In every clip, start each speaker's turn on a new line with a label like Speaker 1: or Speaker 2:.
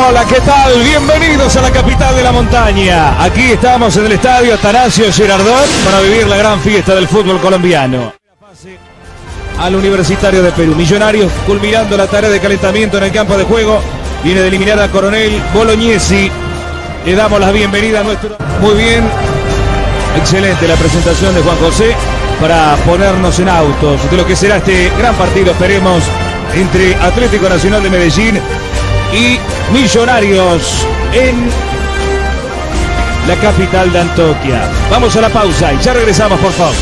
Speaker 1: Hola, ¿qué tal? Bienvenidos a la capital de la montaña. Aquí estamos en el estadio Atanasio Girardot para vivir la gran fiesta del fútbol colombiano. Al Universitario de Perú. Millonarios culminando la tarea de calentamiento en el campo de juego. Viene de eliminar a Coronel Bolognesi. Le damos la bienvenida a nuestro... Muy bien. Excelente la presentación de Juan José para ponernos en autos de lo que será este gran partido, esperemos, entre Atlético Nacional de Medellín y Millonarios en la capital de Antioquia. Vamos a la pausa y ya regresamos por Fox.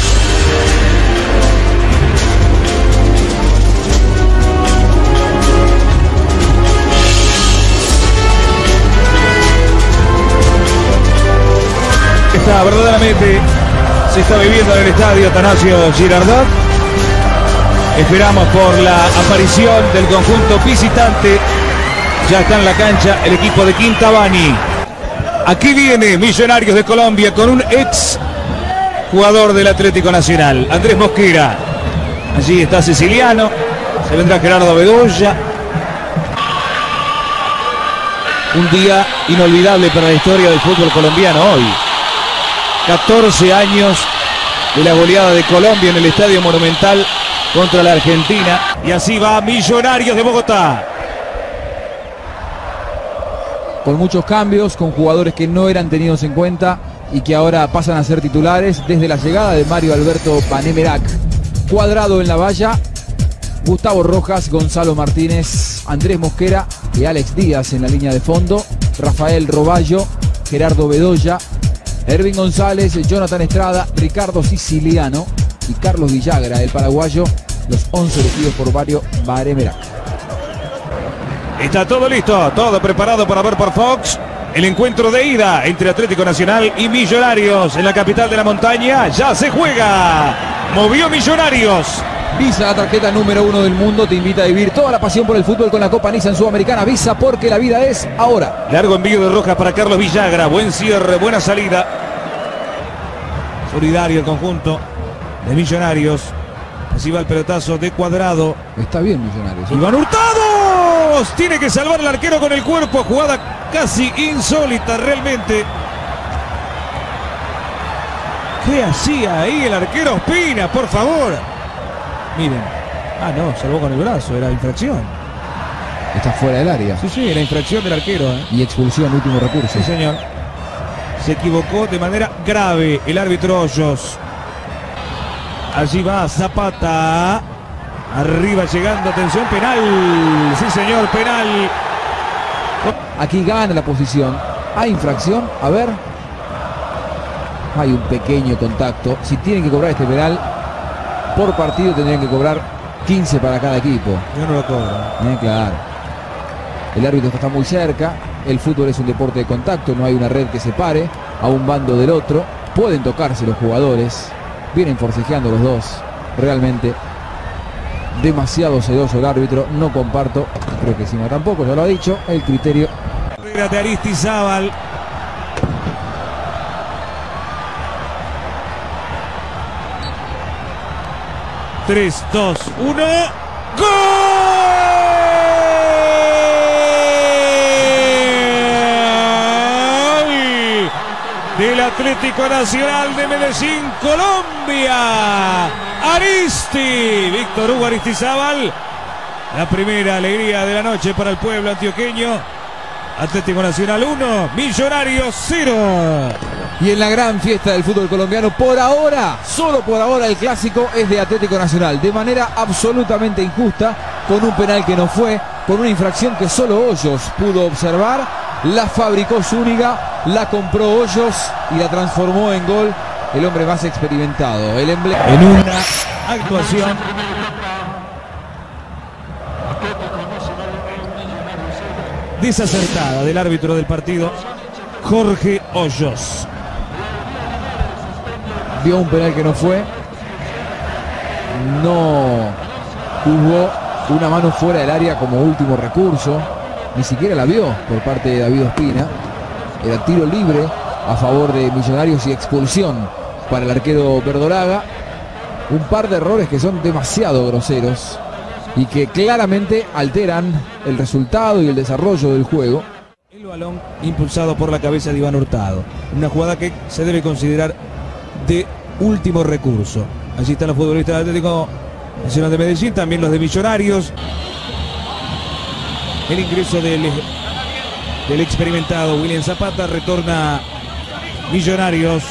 Speaker 1: Verdaderamente se está viviendo en el estadio Atanasio Girardot. Esperamos por la aparición del conjunto visitante. Ya está en la cancha el equipo de Quintabani. Aquí viene Millonarios de Colombia con un ex jugador del Atlético Nacional, Andrés Mosquera. Allí está Siciliano. Se vendrá Gerardo Bedoya. Un día inolvidable para la historia del fútbol colombiano hoy. 14 años de la goleada de Colombia en el Estadio Monumental contra la Argentina. Y así va Millonarios de Bogotá.
Speaker 2: Con muchos cambios, con jugadores que no eran tenidos en cuenta y que ahora pasan a ser titulares desde la llegada de Mario Alberto Panemerac. Cuadrado en la valla, Gustavo Rojas, Gonzalo Martínez, Andrés Mosquera y Alex Díaz en la línea de fondo. Rafael Roballo, Gerardo Bedoya, Ervin González, Jonathan Estrada, Ricardo Siciliano y Carlos Villagra, el paraguayo, los 11 elegidos por Mario Panemerac.
Speaker 1: Está todo listo, todo preparado para ver por Fox. El encuentro de ida entre Atlético Nacional y Millonarios en la capital de la montaña. Ya se juega. Movió Millonarios.
Speaker 2: Visa, la tarjeta número 1 del mundo, te invita a vivir toda la pasión por el fútbol con la Copa Nissan Sudamericana. Visa, porque la vida es ahora.
Speaker 1: Largo envío de Rojas para Carlos Villagra. Buen cierre, buena salida. Solidario el conjunto de Millonarios. Así va el pelotazo de Cuadrado.
Speaker 2: Está bien Millonarios.
Speaker 1: Iván Hurtado. Tiene que salvar el arquero con el cuerpo. Jugada casi insólita realmente. ¿Qué hacía ahí el arquero Ospina? Por favor. Miren. Ah, no, salvó con el brazo. Era infracción.
Speaker 2: Está fuera del área.
Speaker 1: Sí, era infracción del arquero.
Speaker 2: Y expulsión, último recurso.
Speaker 1: Sí, señor. Se equivocó de manera grave el árbitro Hoyos. Allí va Zapata. Arriba llegando, atención, penal. Sí, señor, penal.
Speaker 2: Aquí gana la posición. Hay infracción, a ver. Hay un pequeño contacto. Si tienen que cobrar este penal por partido, tendrían que cobrar 15 para cada equipo.
Speaker 1: Yo no lo cobro.
Speaker 2: Claro. El árbitro está muy cerca. El fútbol es un deporte de contacto. No hay una red que separe a un bando del otro. Pueden tocarse los jugadores. Vienen forcejeando los dos. Realmente demasiado sedoso el árbitro. No comparto, creo que Sima tampoco, ya lo ha dicho, el criterio
Speaker 1: de Aristizábal. Tres, dos, uno. ¡Gol! Del Atlético Nacional de Medellín, Colombia. Aristi, Víctor Hugo Aristizábal. La primera alegría de la noche para el pueblo antioqueño. Atlético Nacional 1, Millonarios 0.
Speaker 2: Y en la gran fiesta del fútbol colombiano, por ahora, solo por ahora, el clásico es de Atlético Nacional. De manera absolutamente injusta, con un penal que no fue, con una infracción que solo Hoyos pudo observar. La fabricó Zúñiga, la compró Hoyos y la transformó en gol el hombre más experimentado. El emblema
Speaker 1: en una actuación desacertada del árbitro del partido, Jorge Hoyos.
Speaker 2: Vio un penal que no fue. No hubo una mano fuera del área como último recurso. Ni siquiera la vio por parte de David Ospina. Era tiro libre a favor de Millonarios y expulsión para el arquero Verdolaga. Un par de errores que son demasiado groseros y que claramente alteran el resultado y el desarrollo del juego.
Speaker 1: balón impulsado por la cabeza de Iván Hurtado. Una jugada que se debe considerar de último recurso. Allí están los futbolistas del Atlético Nacional de Medellín, también los de Millonarios. El ingreso del experimentado William Zapata, retorna Millonarios.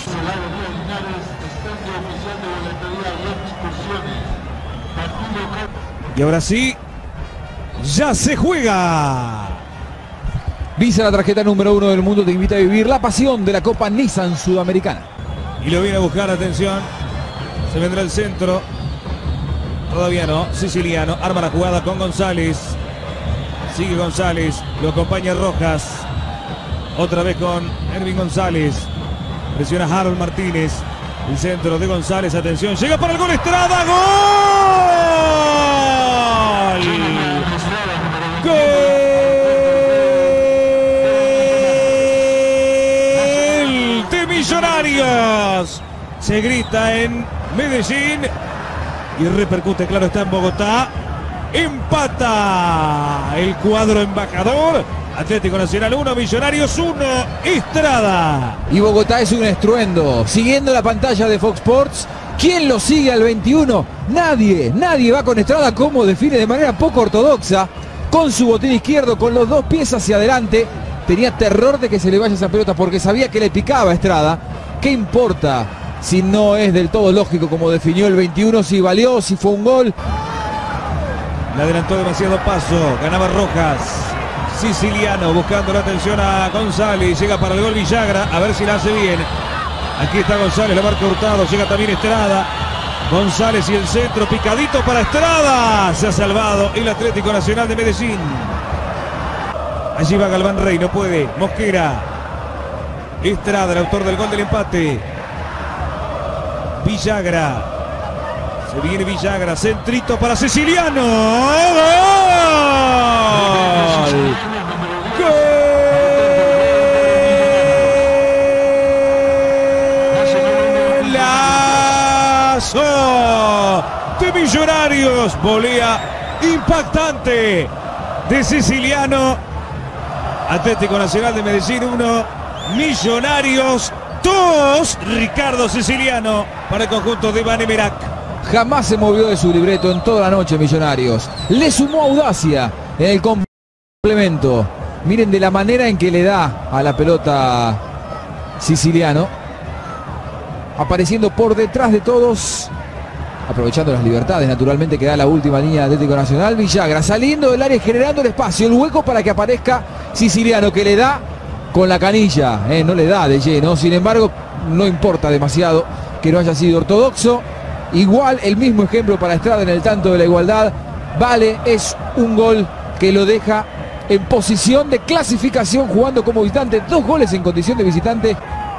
Speaker 1: Y ahora sí, ya se juega.
Speaker 2: Visa, la tarjeta número 1 del mundo, te invita a vivir la pasión de la Copa Nissan Sudamericana.
Speaker 1: Y lo viene a buscar, atención. Se vendrá el centro. Todavía no, Siciliano arma la jugada con González. Sigue González, lo acompaña Rojas. Otra vez con Ervin González. Presiona Harold Martínez. El centro de González, atención, llega para el gol Estrada. ¡Gol! ¡Gol de Millonarios! Se grita en Medellín y repercute, claro está, en Bogotá. Empata el cuadro embajador. Atlético Nacional 1, Millonarios 1, Estrada.
Speaker 2: Y Bogotá es un estruendo. Siguiendo la pantalla de Fox Sports, ¿quién lo sigue al 21? Nadie, nadie va con Estrada, como define de manera poco ortodoxa, con su botín izquierdo, con los dos pies hacia adelante. Tenía terror de que se le vaya esa pelota porque sabía que le picaba a Estrada. ¿Qué importa si no es del todo lógico como definió el 21? Si valió, si fue un gol.
Speaker 1: Le adelantó demasiado paso, ganaba Rojas. Siciliano buscando la atención a González, llega para el gol Villagra, a ver si la hace bien. Aquí está González, la marca Hurtado, llega también Estrada. González y el centro, picadito para Estrada. Se ha salvado el Atlético Nacional de Medellín. Allí va Galván Rey, no puede. Mosquera. Estrada, el autor del gol del empate. Villagra. Se viene Villagra, centrito para Siciliano. ¡Gol! ¡Golazo de Millonarios! Volea impactante de Siciliano. Atlético Nacional de Medellín 1, Millonarios 2. Ricardo Siciliano para el conjunto de Iván Emerac.
Speaker 2: Jamás se movió de su libreto en toda la noche Millonarios. Le sumó audacia en el complemento. Miren de la manera en que le da a la pelota Siciliano. Apareciendo por detrás de todos. Aprovechando las libertades naturalmente que da la última línea de Atlético Nacional. Villagra saliendo del área, generando el espacio, el hueco para que aparezca Siciliano, que le da con la canilla. No le da de lleno. Sin embargo, no importa demasiado que no haya sido ortodoxo. Igual el mismo ejemplo para Estrada en el tanto de la igualdad. Vale, es un gol que lo deja en posición de clasificación jugando como visitante. 2 goles en condición de visitante.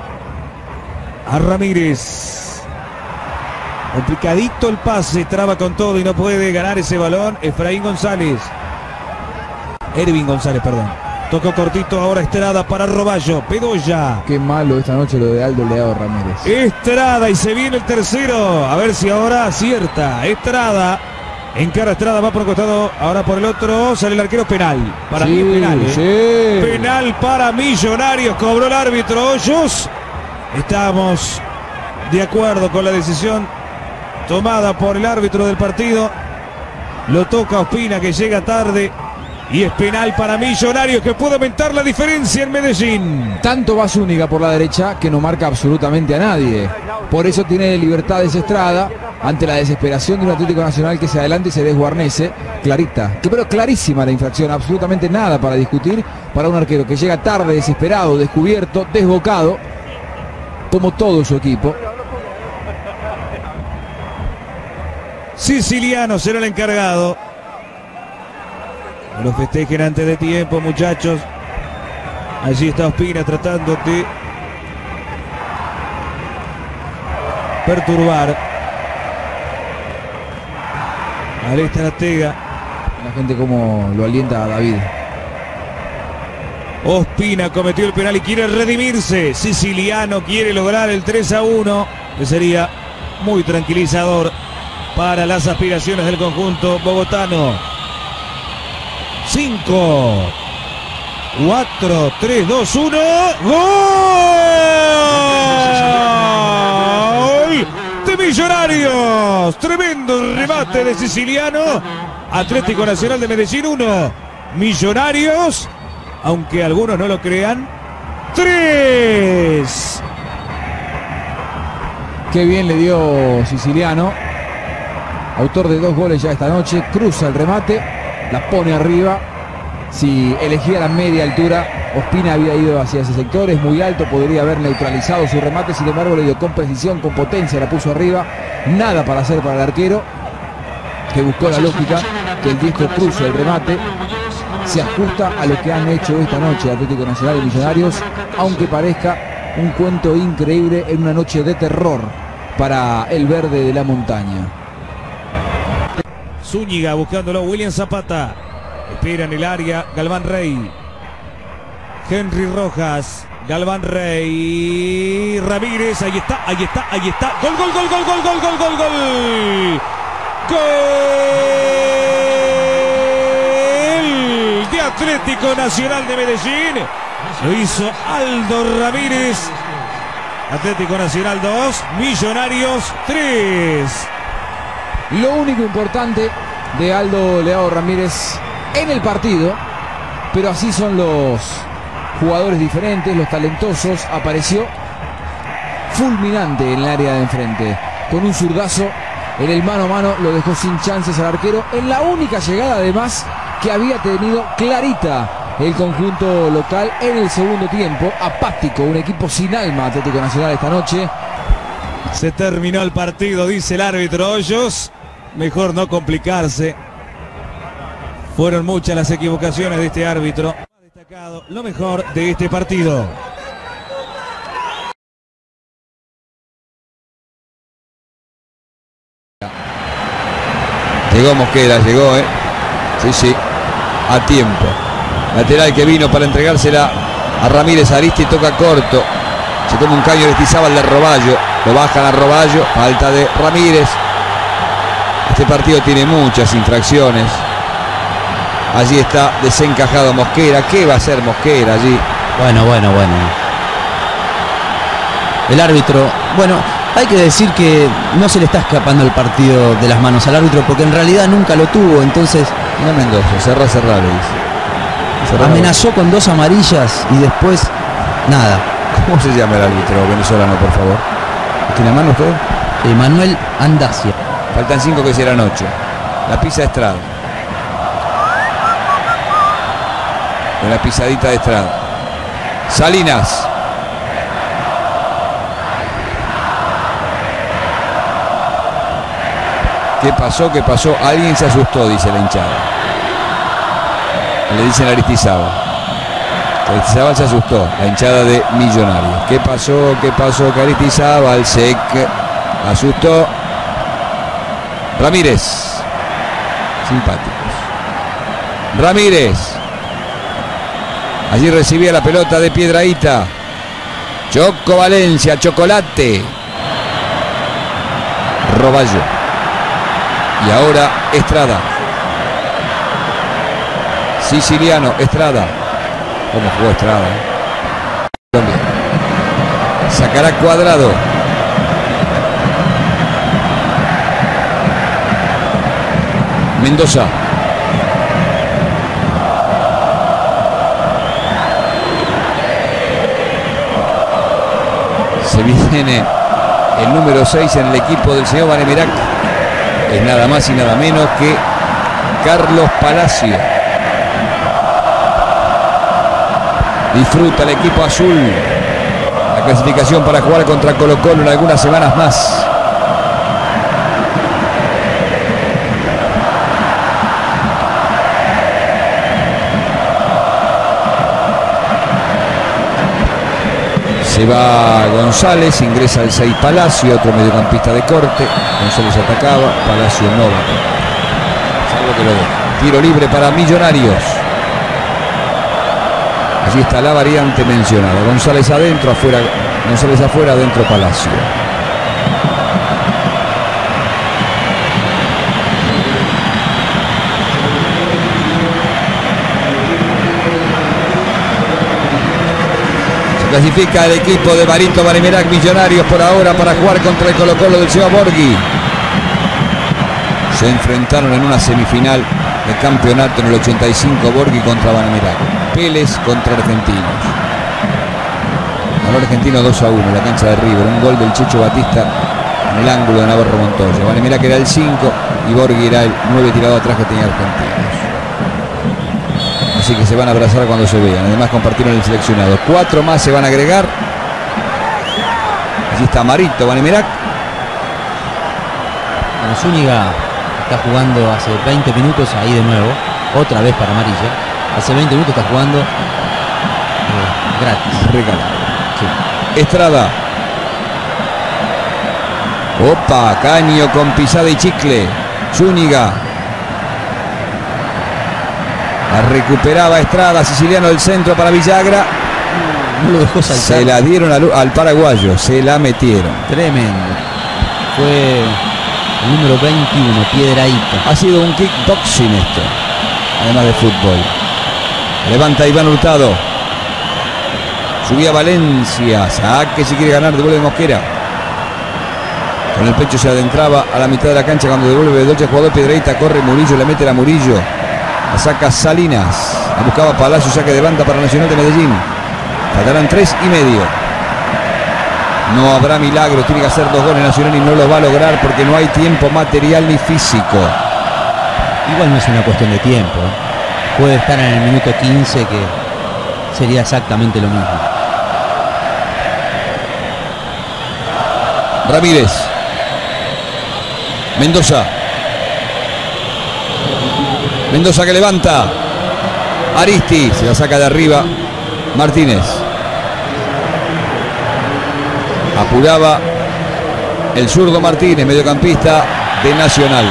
Speaker 1: A Ramírez. Complicadito el pase, traba con todo y no puede ganar ese balón. Efraín González. Ervin González, perdón. Tocó cortito ahora Estrada para Roballo. Bedoya.
Speaker 2: Qué malo esta noche lo de Aldo Leao Ramírez.
Speaker 1: Estrada y se viene el tercero. A ver si ahora acierta. Estrada. Encara Estrada, va por un costado, ahora por el otro. Sale el arquero, penal. Para mí es penal.
Speaker 2: Sí.
Speaker 1: Penal para Millonarios. Cobró el árbitro Hoyos. Estamos de acuerdo con la decisión tomada por el árbitro del partido. Lo toca Ospina, que llega tarde. Y es penal para Millonarios, que puede aumentar la diferencia en Medellín.
Speaker 2: Tanto va Zúñiga por la derecha que no marca absolutamente a nadie. Por eso tiene libertades Estrada ante la desesperación de un Atlético Nacional que se adelanta y se desguarnece. Clarita, pero clarísima la infracción, absolutamente nada para discutir para un arquero que llega tarde, desesperado, descubierto, desbocado, como todo su equipo.
Speaker 1: Siciliano será el encargado. No lo festejen antes de tiempo, muchachos. Allí está Ospina tratando de perturbar al estratega.
Speaker 2: La gente como lo alienta a David.
Speaker 1: Ospina cometió el penal y quiere redimirse. Siciliano quiere lograr el 3-1, que sería muy tranquilizador para las aspiraciones del conjunto bogotano. 5. 4, 3, 2, 1. ¡Gol! De Millonarios. Tremendo remate de Siciliano. Atlético Nacional de Medellín 1. Millonarios, aunque algunos no lo crean, 3.
Speaker 2: Qué bien le dio Siciliano. Autor de 2 goles ya esta noche. Cruza el remate, la pone arriba. Si elegía la media altura, Ospina había ido hacia ese sector. Es muy alto, podría haber neutralizado su remate. Sin embargo, le dio con precisión, con potencia, la puso arriba. Nada para hacer para el arquero, que buscó la lógica que el diestro cruce el remate. Se ajusta a lo que han hecho esta noche Atlético Nacional y Millonarios, aunque parezca un cuento increíble en una noche de terror para el verde de la montaña.
Speaker 1: Zúñiga buscándolo, William Zapata. Espera en el área, Galván Rey. Henry Rojas, Galván Rey. Ramírez, ahí está, ahí está, ahí está. Gol, gol, gol, gol, gol, gol, gol, gol, gol. Gol de Atlético Nacional de Medellín. Lo hizo Aldo Ramírez. Atlético Nacional 2, Millonarios 3.
Speaker 2: Lo único importante de Aldo Leao Ramírez en el partido, pero así son los jugadores diferentes, los talentosos. Apareció fulminante en el área de enfrente, con un zurdazo en el mano a mano, lo dejó sin chances al arquero, en la única llegada además que había tenido clarita el conjunto local en el segundo tiempo. Apático, un equipo sin alma Atlético Nacional esta noche.
Speaker 1: Se terminó el partido, dice el árbitro Hoyos. Mejor no complicarse. Fueron muchas las equivocaciones de este árbitro. Ha destacado lo mejor de este partido.
Speaker 3: Llegó Mosquera, llegó, sí, a tiempo. Lateral que vino para entregársela a Ramírez. Aristi toca corto. Se toma un caño Aristizábal de Roballo. Lo bajan a Roballo. Falta de Ramírez. Este partido tiene muchas infracciones. Allí está desencajado Mosquera. ¿Qué va a hacer Mosquera allí?
Speaker 4: Bueno. El árbitro, hay que decir que no se le está escapando el partido de las manos al árbitro, porque en realidad nunca lo tuvo. Entonces,
Speaker 3: No, Mendoza, cerrá, le dice. Cerrá,
Speaker 4: amenazó con 2 amarillas y después nada.
Speaker 3: ¿Cómo se llama el árbitro venezolano, por favor? ¿Tiene a mano usted?
Speaker 4: Manuel Andacia.
Speaker 3: Faltan 5 que serán 8. La pisa Estrada. Con la pisadita de Estrada. Salinas. ¿Qué pasó? ¿Qué pasó? Alguien se asustó, dice la hinchada. Le dicen a Aristizábal. Aristizábal se asustó, la hinchada de Millonarios. ¿Qué pasó? ¿Qué pasó? Que Aristizábal se asustó. Ramírez. Simpáticos. Ramírez. Allí recibía la pelota de Piedrahita. Choco Valencia, Chocolate. Roballo. Y ahora Estrada. Siciliano, Estrada. ¿Cómo jugó Estrada? Sacará Cuadrado. Mendoza. Se viene el número 6 en el equipo del señor Banemerac. Es nada más y nada menos que Carlos Palacio. Disfruta el equipo azul la clasificación para jugar contra Colo-Colo en algunas semanas más. Se va González, ingresa el 6 Palacio, otro mediocampista de corte. González atacaba, Palacio no va. Salvo que lo deja. Tiro libre para Millonarios. Allí está la variante mencionada. González adentro, afuera. González afuera, adentro Palacio. clasifica el equipo de Marito Vanemerac Millonarios por ahora para jugar contra el Colo-Colo del Seba Borghi. Se enfrentaron en una semifinal de campeonato en el 85, Borghi contra Vanemerac. Vélez contra Argentinos. Ganó Argentino 2-1 en la cancha de River. Un gol del Checho Batista en el ángulo de Navarro Montoya. Vanemerac era el 5 y Borghi era el 9 tirado atrás que tenía Argentinos. Así que se van a abrazar cuando se vean. Además compartieron el seleccionado. 4 más se van a agregar. Allí está Marito Vanemerac.
Speaker 4: Bueno, Zúñiga está jugando hace 20 minutos ahí de nuevo. Otra vez para amarilla. Hace 20 minutos está jugando gratis.
Speaker 3: Regalado.
Speaker 4: Sí.
Speaker 3: Estrada. Opa, Caño con pisada y chicle. Zúñiga. La recuperaba Estrada, siciliano del centro para Villagra.
Speaker 4: No lo dejó saltar.
Speaker 3: Se la dieron al paraguayo, se la metieron.
Speaker 4: Tremendo. Fue el número 21, Piedrahita.
Speaker 3: Ha sido un kickboxing esto, además de fútbol. Levanta Iván Hurtado. Subía Valencia. Saque si quiere ganar, devuelve Mosquera. Con el pecho se adentraba a la mitad de la cancha cuando devuelve Bedoya, jugador Piedrahita, corre Murillo, le mete a Murillo. La saca Salinas. La buscaba Palacio, saque de banda para Nacional de Medellín. Faltarán 3 y medio. No habrá milagro, tiene que hacer 2 goles Nacional y no lo va a lograr porque no hay tiempo material ni físico.
Speaker 4: Igual no es una cuestión de tiempo. Puede estar en el minuto 15 que sería exactamente lo mismo.
Speaker 3: Ramírez. Mendoza. Mendoza que levanta. Aristi se la saca de arriba. Martínez. Apuraba el zurdo Martínez, mediocampista de Nacional.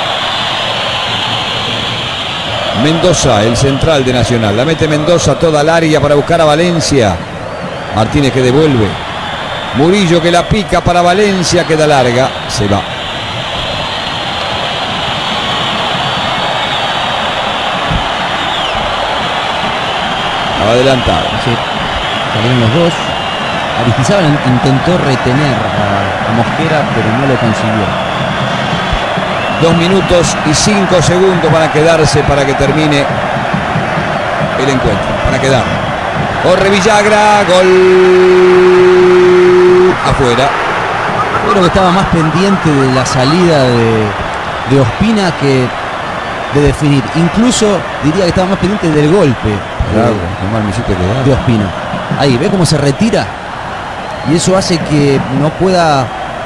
Speaker 3: Mendoza, el central de Nacional. La mete Mendoza toda al área para buscar a Valencia. Martínez que devuelve. Murillo que la pica para Valencia, queda larga. Se va. Adelantado.
Speaker 4: Sí. Salieron los dos. Aristizábal intentó retener a Mosquera, pero no lo consiguió.
Speaker 3: 2 minutos y 5 segundos para quedarse, para que termine el encuentro. Para quedar. Corre Villagra. Gol. Afuera.
Speaker 4: Creo que estaba más pendiente de la salida de Ospina que de definir. Incluso diría que estaba más pendiente del golpe de Ospina. Ahí, ¿ve cómo se retira? Y eso hace que no pueda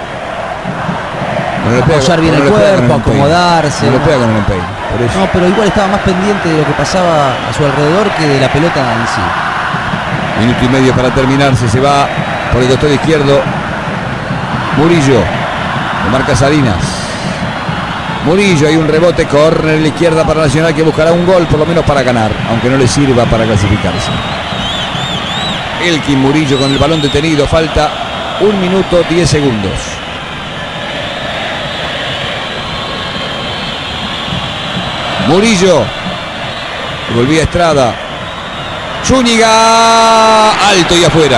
Speaker 4: apoyar bien el cuerpo, acomodarse.
Speaker 3: No le pega con el empeine.
Speaker 4: No, pero igual estaba más pendiente de lo que pasaba a su alrededor que de la pelota en sí.
Speaker 3: Minuto y medio para terminarse. Se va por el costado izquierdo Murillo. Lo marca Salinas. Murillo, hay un rebote, córner en la izquierda para Nacional, que buscará un gol por lo menos para ganar, aunque no le sirva para clasificarse. Elkin Murillo con el balón detenido, falta 1 minuto 10 segundos. Murillo, volvía Estrada. Zúñiga, alto y afuera.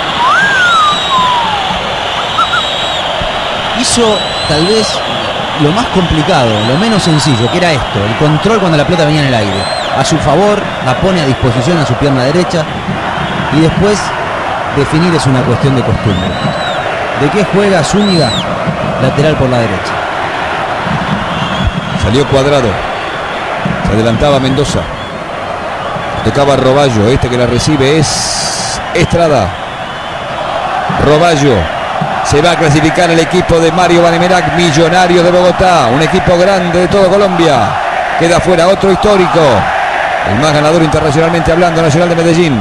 Speaker 4: Hizo tal vez lo más complicado, lo menos sencillo, que era esto, el control cuando la pelota venía en el aire. A su favor, la pone a disposición a su pierna derecha y después definir es una cuestión de costumbre. ¿De qué juega Zúñiga? Lateral por la derecha.
Speaker 3: Salió Cuadrado. Se adelantaba Mendoza. Tocaba Roballo. Este que la recibe es Estrada. Roballo. Se va a clasificar el equipo de Mario Vanemerac, Millonarios de Bogotá. Un equipo grande de todo Colombia. Queda fuera otro histórico. El más ganador internacionalmente hablando, Nacional de Medellín.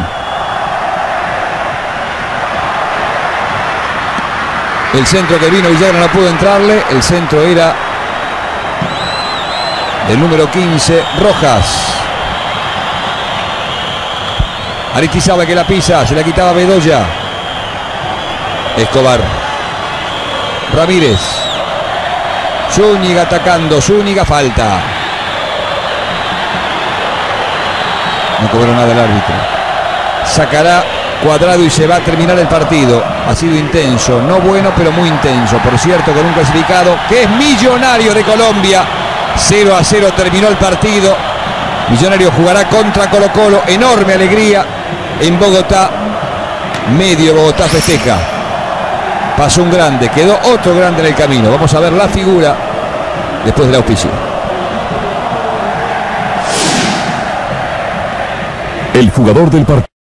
Speaker 3: El centro que vino Villagra no pudo entrarle. El centro era el número 15, Rojas. Aristizábal que la pisa, se la quitaba Bedoya. Escobar. Ramírez. Zúñiga atacando, Zúñiga, falta. No cobró nada el árbitro. Sacará Cuadrado y se va a terminar el partido. Ha sido intenso, no bueno, pero muy intenso. Por cierto, con un clasificado que es Millonario de Colombia. 0-0 terminó el partido. Millonario jugará contra Colo-Colo. Enorme alegría en Bogotá. Medio Bogotá festeja. Pasó un grande, quedó otro grande en el camino. Vamos a ver la figura después del auspicio.
Speaker 5: El jugador del partido.